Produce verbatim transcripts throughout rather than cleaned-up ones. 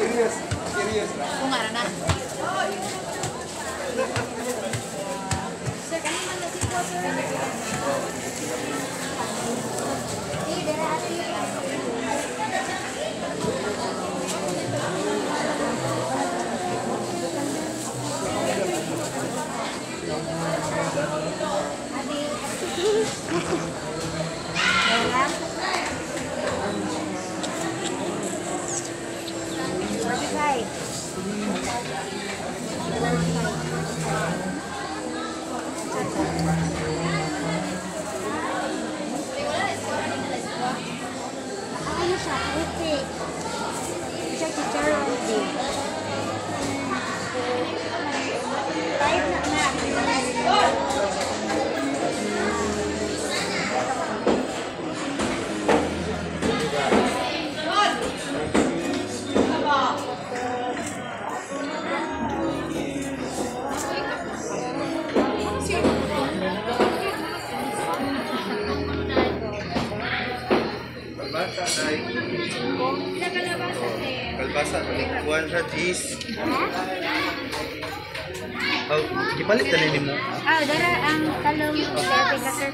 Serious. Serious na. Kung nga na. Sir, kanina na si po, sir. Eh, dara ate. Ano siya? Rupi. Siya teacher Rupi. Five na na. Kalbasa, kuhan siya, cheese. Oh, ipalit na nini mo. Ah, dara ang talong dati ka sir.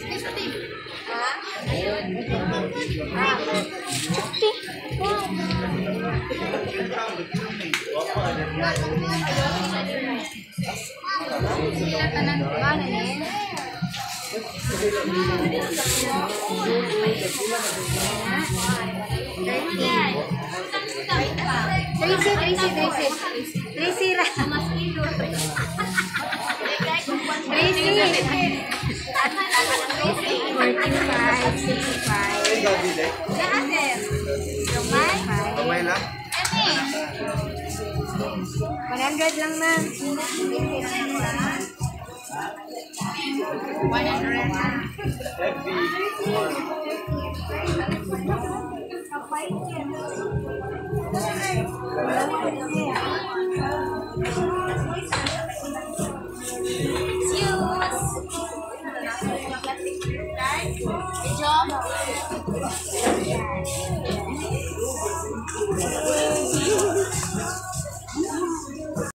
Ah. Chukti. Sila tanan kumanan eh. Tracy, Tracy, Tracy. Tracy ra. Tracy. forty-five, sixty-five. Kamay lang? one hundred lang na. one hundred. Excuse.